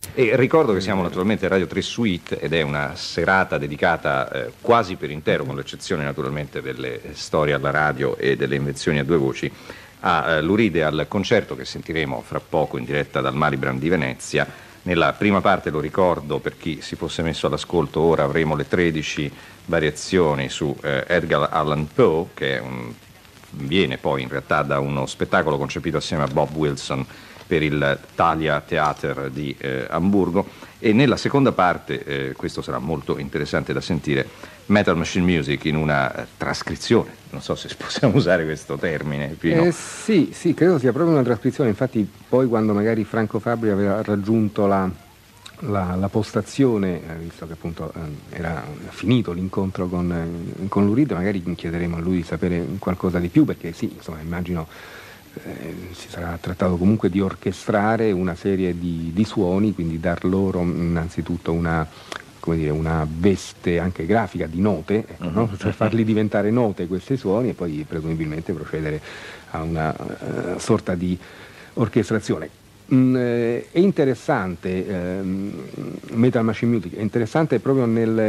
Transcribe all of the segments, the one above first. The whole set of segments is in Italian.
E ricordo che siamo naturalmente a Radio 3 Suite ed è una serata dedicata quasi per intero, con l'eccezione naturalmente delle storie alla radio e delle invenzioni a due voci, a Luride, al concerto che sentiremo fra poco in diretta dal Malibran di Venezia. Nella prima parte, lo ricordo per chi si fosse messo all'ascolto ora, avremo le 13 variazioni su Edgar Allan Poe, che viene poi in realtà da uno spettacolo concepito assieme a Bob Wilson per il Thalia Theater di Amburgo, e nella seconda parte, questo sarà molto interessante da sentire, Metal Machine Music in una trascrizione, non so se possiamo usare questo termine, Pino. Sì, credo sia proprio una trascrizione, infatti poi quando magari Franco Fabri aveva raggiunto la postazione, visto che appunto era finito l'incontro con Luride, magari chiederemo a lui di sapere qualcosa di più, perché sì, insomma, immagino si sarà trattato comunque di orchestrare una serie di suoni, quindi dar loro innanzitutto una veste anche grafica di note, ecco, no? Cioè farli diventare note questi suoni e poi presumibilmente procedere a una sorta di orchestrazione. È interessante Metal Machine Music, è interessante proprio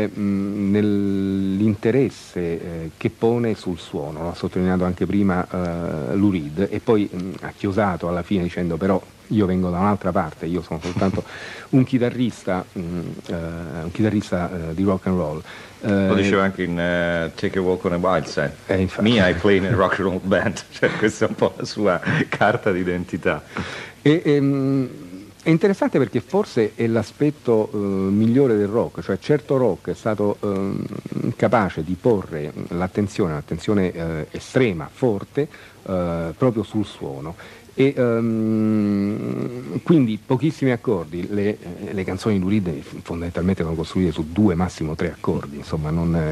nell'interesse che pone sul suono, l'ha sottolineato anche prima Lou Reed, e poi ha chiosato alla fine dicendo: però io vengo da un'altra parte, io sono soltanto un chitarrista di rock and roll. Lo diceva anche in Take a Walk on a Wild Side. Me, I play in a rock and roll band, cioè questa è un po' la sua carta d'identità. È interessante perché forse è l'aspetto migliore del rock, cioè certo rock è stato capace di porre l'attenzione estrema, forte, proprio sul suono. E quindi pochissimi accordi, le canzoni di Lou Reed fondamentalmente sono costruite su 2, massimo 3 accordi, insomma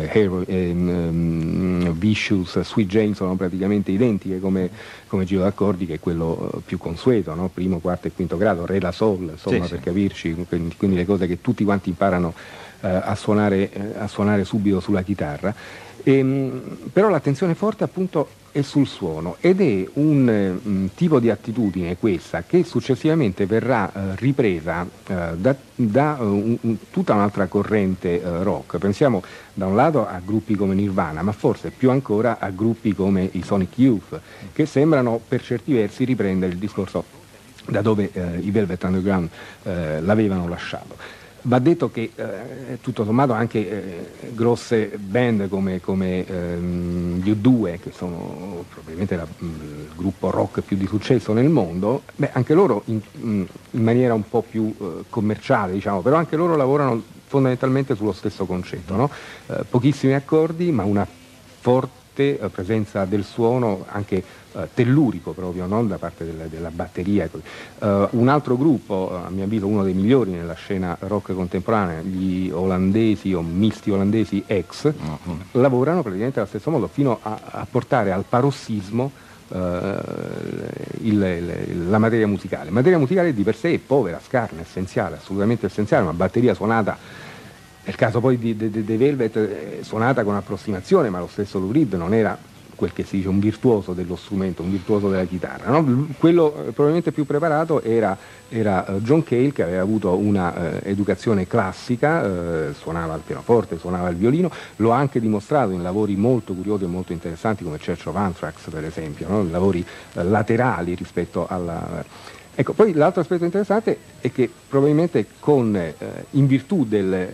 Vicious, Sweet Jane sono praticamente identiche come giro d'accordi, che è quello più consueto, no? Primo, quarto e quinto grado, Re la Sol, insomma, sì, per capirci, quindi le cose che tutti quanti imparano a suonare subito sulla chitarra. Però l'attenzione forte appunto è sul suono, ed è un tipo di attitudine questa che successivamente verrà ripresa da tutta un'altra corrente rock. Pensiamo da un lato a gruppi come Nirvana, ma forse più ancora a gruppi come i Sonic Youth, che sembrano per certi versi riprendere il discorso da dove i Velvet Underground l'avevano lasciato. Va detto che tutto sommato anche grosse band come gli U2, che sono probabilmente il gruppo rock più di successo nel mondo, anche loro in maniera un po' più commerciale, diciamo, però anche loro lavorano fondamentalmente sullo stesso concetto, no? Pochissimi accordi, ma una forte presenza del suono anche tellurico proprio, no? Da parte della batteria. Un altro gruppo, a mio avviso uno dei migliori nella scena rock contemporanea, gli olandesi o misti olandesi X, lavorano praticamente allo stesso modo, fino a portare al parossismo la materia musicale. La materia musicale di per sé è povera, scarna, essenziale, assolutamente essenziale, una batteria suonata, nel caso poi dei Velvet, suonata con approssimazione, ma lo stesso Lou Reed non era quel che si dice un virtuoso dello strumento, un virtuoso della chitarra, no? Quello probabilmente più preparato era John Cale, che aveva avuto una educazione classica, suonava il pianoforte, suonava il violino, lo ha anche dimostrato in lavori molto curiosi e molto interessanti come Church of Anthrax, per esempio, no? Lavori laterali rispetto alla... Ecco, poi l'altro aspetto interessante è che probabilmente in virtù del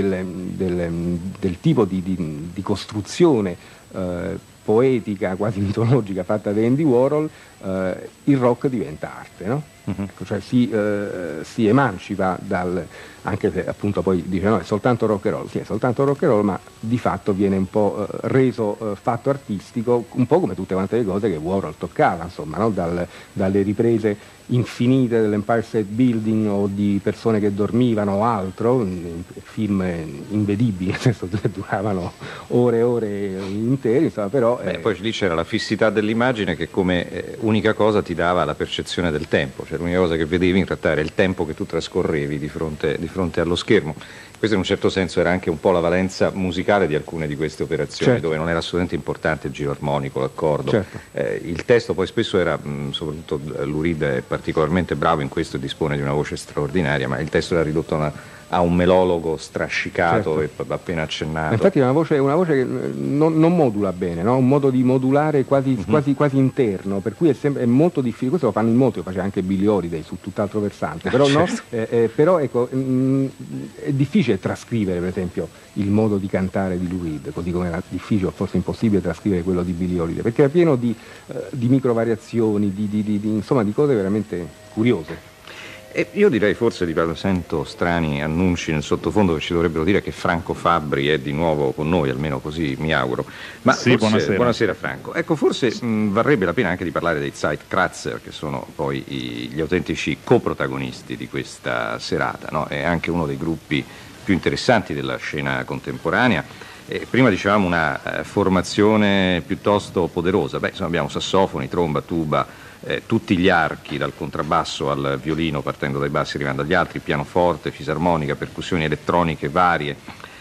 tipo di costruzione poetica, quasi mitologica, fatta da Andy Warhol, il rock diventa arte, no? Ecco, cioè si emancipa anche se appunto poi dice no, è soltanto rock and roll, sì, è soltanto rock and roll, ma di fatto viene un po' reso fatto artistico, un po' come tutte quante le cose che Warhol toccava, insomma, no? Dalle riprese infinite dell'Empire State Building o di persone che dormivano o altro, film invedibili, nel senso che duravano ore e ore intere, insomma, però però... poi lì c'era la fissità dell'immagine che come unica cosa ti dava la percezione del tempo, cioè l'unica cosa che vedevi in realtà era il tempo che tu trascorrevi di fronte allo schermo. Questo in un certo senso era anche un po' la valenza musicale di alcune di queste operazioni, certo, dove non era assolutamente importante il giro armonico, l'accordo. Certo. Il testo poi spesso era, soprattutto Lou Reed è particolarmente bravo in questo e dispone di una voce straordinaria, ma il testo era ridotto a un melologo strascicato, certo, e appena accennato. Infatti è una voce che non modula bene, no? Un modo di modulare quasi interno, per cui è molto difficile. Questo lo fanno in molti, lo faceva anche Billie Holiday su tutt'altro versante, però, certo, no? Però ecco, è difficile trascrivere per esempio il modo di cantare di Lou Reed, così come era difficile o forse impossibile trascrivere quello di Billie Holiday, perché era pieno di microvariazioni, insomma di cose veramente curiose. E io direi, forse sento strani annunci nel sottofondo che ci dovrebbero dire che Franco Fabbri è di nuovo con noi, almeno così mi auguro. Ma sì, forse, buonasera Franco. Ecco, forse varrebbe la pena anche di parlare dei Zeitkratzer, che sono poi gli autentici coprotagonisti di questa serata, no? È anche uno dei gruppi più interessanti della scena contemporanea. Prima dicevamo una formazione piuttosto poderosa. Insomma, abbiamo sassofoni, tromba, tuba, tutti gli archi, dal contrabbasso al violino, partendo dai bassi arrivando agli altri, pianoforte, fisarmonica, percussioni elettroniche varie.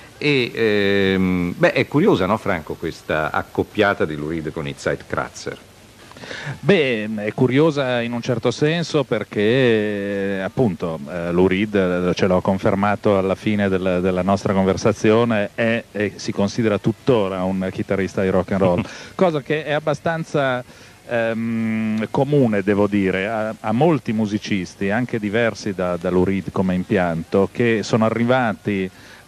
E è curiosa, no, Franco, questa accoppiata di Lou Reed con i Zeitkratzer? È curiosa in un certo senso perché appunto Lou Reed, ce l'ho confermato alla fine della nostra conversazione, è e si considera tuttora un chitarrista di rock and roll, cosa che è abbastanza comune, devo dire, a molti musicisti, anche diversi da Lou Reed come impianto, che sono arrivati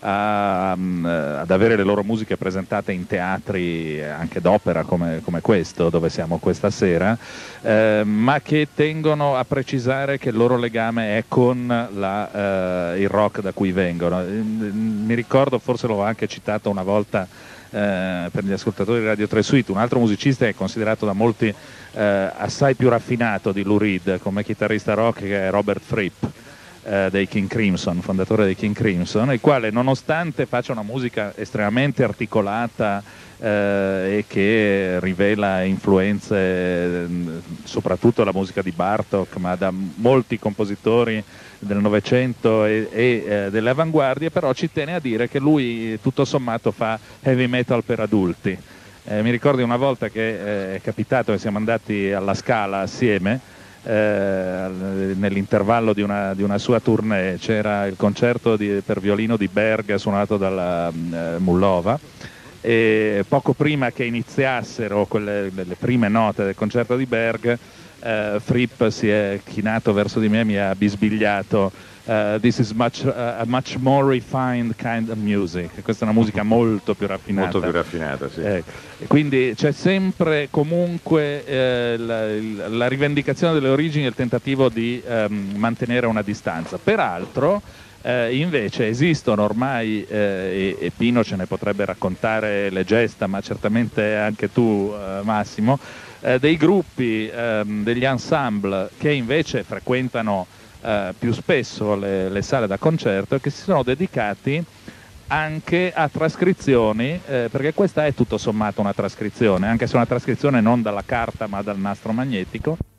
ad avere le loro musiche presentate in teatri anche d'opera come questo, dove siamo questa sera, ma che tengono a precisare che il loro legame è con il rock da cui vengono. Mi ricordo, forse l'ho anche citato una volta per gli ascoltatori di Radio 3 Suite, un altro musicista che è considerato da molti assai più raffinato di Lou Reed come chitarrista rock, che è Robert Fripp, dei King Crimson, fondatore dei King Crimson, il quale, nonostante faccia una musica estremamente articolata e che rivela influenze soprattutto dalla musica di Bartók, ma da molti compositori del Novecento e delle avanguardie, però ci tiene a dire che lui tutto sommato fa heavy metal per adulti. Mi ricordo una volta che è capitato che siamo andati alla Scala assieme, nell'intervallo di una sua tournée c'era il concerto per violino di Berg suonato dalla Mullova, e poco prima che iniziassero le prime note del concerto di Berg, Fripp si è chinato verso di me e mi ha bisbigliato: this is a much more refined kind of music. Questa è una musica molto più raffinata. Molto più raffinata, sì. Quindi c'è sempre comunque la rivendicazione delle origini e il tentativo di mantenere una distanza. Peraltro invece esistono ormai, e Pino ce ne potrebbe raccontare le gesta, ma certamente anche tu, Massimo, dei gruppi, degli ensemble che invece frequentano più spesso le sale da concerto e che si sono dedicati anche a trascrizioni, perché questa è tutto sommato una trascrizione, anche se una trascrizione non dalla carta ma dal nastro magnetico,